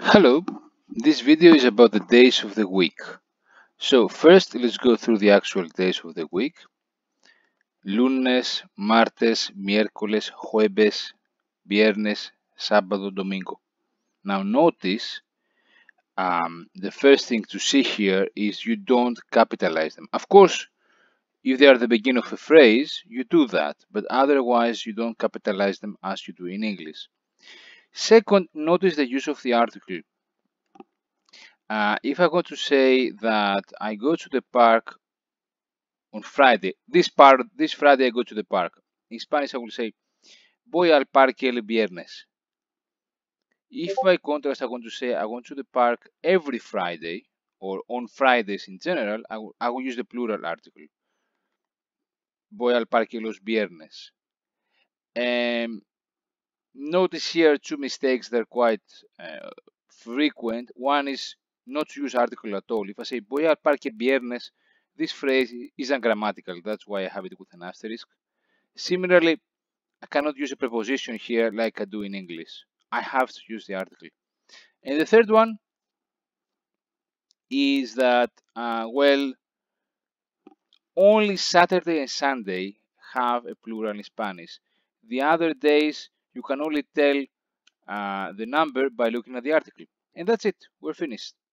Hello, this video is about the days of the week. So first let's go through the actual days of the week. Lunes, martes, miércoles, jueves, viernes, sábado, domingo. Now notice the first thing to see here is you don't capitalize them. Of course, if they are the beginning of a phrase, you do that, but otherwise you don't capitalize them as you do in English. Second, notice the use of the article. If I go to say that I go to the park on Friday, this Friday I go to the park. In Spanish I will say, voy al parque el viernes. If by contrast I want to say I go to the park every Friday, or on Fridays in general, I will use the plural article. Voy al parque los viernes. Notice here two mistakes that are quite frequent. One is not to use article at all. If I say voy al parque viernes, this phrase is ungrammatical. That's why I have it with an asterisk. Similarly, I cannot use a preposition here like I do in English. I have to use the article. And the third one is that, well, only Saturday and Sunday have a plural in Spanish. The other days, you can only tell the number by looking at the article. And that's it. We're finished.